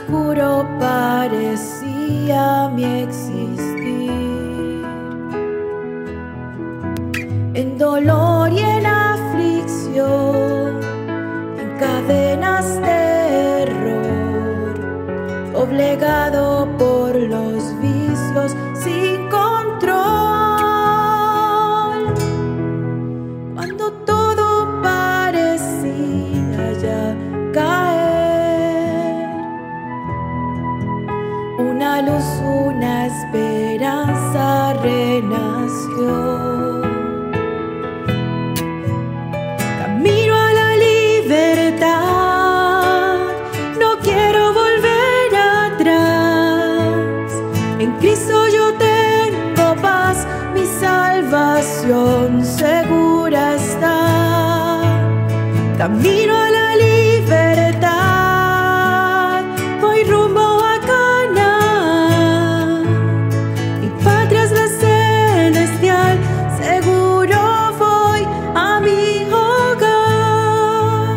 oscuro parecía mi existir, en dolor y en aflicción, en cadenas de error, obligado por los vicios sin control. Cuando todo parecía ya caer, una luz, una esperanza renació. Camino a la libertad, no quiero volver atrás. En Cristo yo tengo paz, mi salvación segura está. Camino a la libertad, voy rumbo a Canaán. Mi patria es la celestial, seguro voy a mi hogar.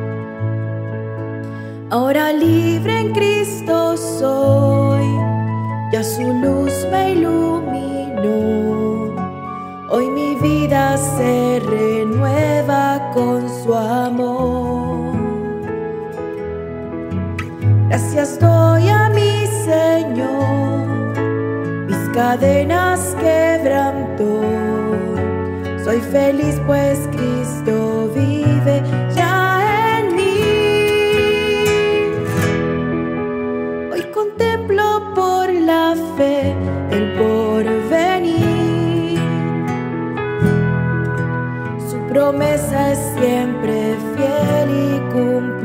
Ahora libre en Cristo soy, ya su luz me iluminó. Hoy mi vida se renueva con su amor. Gracias doy a mi Señor, mis cadenas quebrantó. Soy feliz pues Cristo vive ya en mí. Hoy contemplo por la fe el porvenir. Su promesa es siempre fiel y cumplida.